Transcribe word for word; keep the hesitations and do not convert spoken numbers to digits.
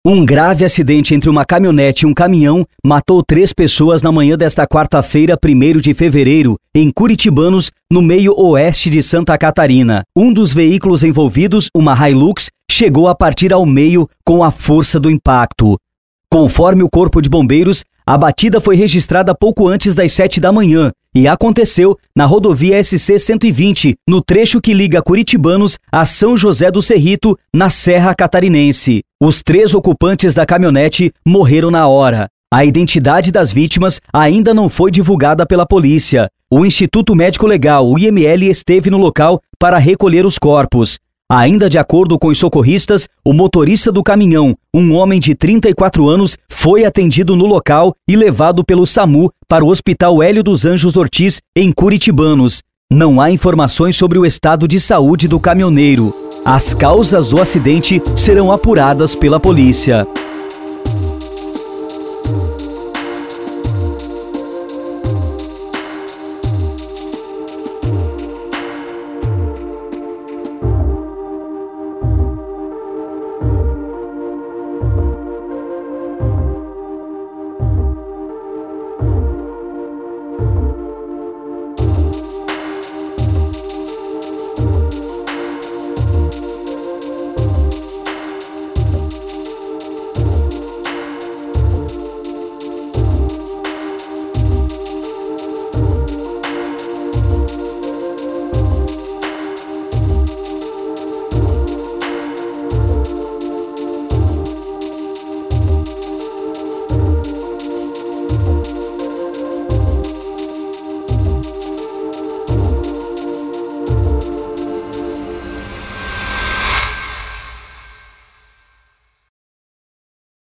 Um grave acidente entre uma caminhonete e um caminhão matou três pessoas na manhã desta quarta-feira, primeiro de fevereiro, em Curitibanos, no meio oeste de Santa Catarina. Um dos veículos envolvidos, uma Hilux, chegou a partir ao meio com a força do impacto. Conforme o Corpo de Bombeiros, a batida foi registrada pouco antes das sete da manhã e aconteceu na rodovia S C cento e vinte, no trecho que liga Curitibanos a São José do Cerrito, na Serra Catarinense. Os três ocupantes da caminhonete morreram na hora. A identidade das vítimas ainda não foi divulgada pela polícia. O Instituto Médico Legal, o I M L, esteve no local para recolher os corpos. Ainda de acordo com os socorristas, o motorista do caminhão, um homem de trinta e quatro anos, foi atendido no local e levado pelo SAMU para o Hospital Hélio dos Anjos Ortiz, em Curitibanos. Não há informações sobre o estado de saúde do caminhoneiro. As causas do acidente serão apuradas pela polícia.